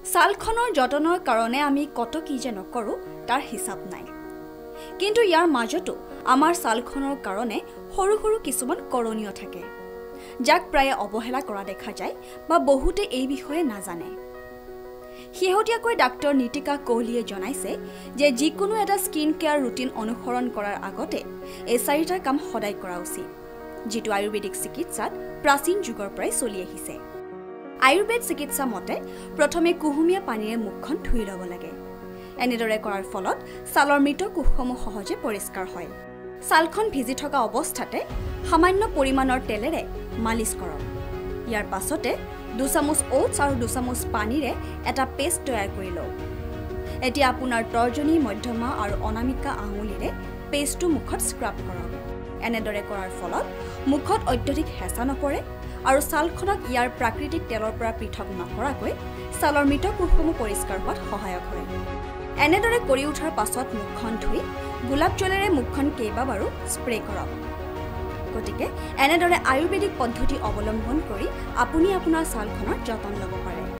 ছালখনৰ যতনৰ কাৰণে আমি কত কি যে নকৰো তাৰ হিচাপ নাই কিন্তু ইয়াৰ মাজতো আমাৰ ছালখনৰ কাৰণে সৰু সৰু কিছুমান কৰণীয় থাকে যাক প্ৰায় অৱহেলা কৰা দেখা যায় বা বহুতে এই বিষয়ে নাজানে শেহতীয়াকৈ ডাক্তৰ নীতিকা কোহলিয়ে জনাইছে যে যিকোনো এটা স্কিন কেয়াৰ ৰুটিন অনুসৰণ কৰাৰ আগতে এই চাৰিটা কাম সদায় কৰা উচিত যেটো আয়ুৰ্বেদিক চিকিৎসাত প্ৰাচীন যুগৰ পৰাই চলি আহিছে আয়ুৰ্বেদ চিকিৎসা মতে প্ৰথমে কুহুমীয়া পানীৰে মুখখন ধুই ল'ব লাগে এনেদৰে কৰাৰ ফলত ছালৰ মৃত কোষসমূহ সহজে পৰিষ্কাৰ হয় ছালখন ভিজি থকা অৱস্থাতে সামান্য পৰিমাণৰ তেলেৰে মালিচ কৰক ইয়াৰ পাছতে 2 চামুচ ওটছ আৰু 2 চামুচ পানীৰে এটা পেষ্ট তৈয়াৰ কৰি লওক এতিয়া আপোনাৰ তৰ্জনী মধ্যমা আৰু অনামিকা আঙুলিৰে পেষ্টটো মুখত স্ক্ৰাব কৰক এনেদৰে কৰাৰ ফলত মুখত অত্যধিক হেঁচা নপৰে আৰু ছালখনক ইয়াৰ প্ৰাকৃতিক তেলৰ পৰা পৃথক নকৰাকৈ ছালৰ মৃত কোষসমূহ পৰিষ্কাৰ হোৱাত সহায়ক হয় এনেদৰে কৰি উঠাৰ পাছত মুখখন ধুই গোলাপ জলেৰে মুখখন কেইবাবাৰো স্প্ৰে কৰক গতিকে এনেদৰে আয়ুৰ্বেদিক পদ্ধতি অৱলম্বন কৰি আপুনি আপোনাৰ ছালখনৰ যতন ল'ব পাৰে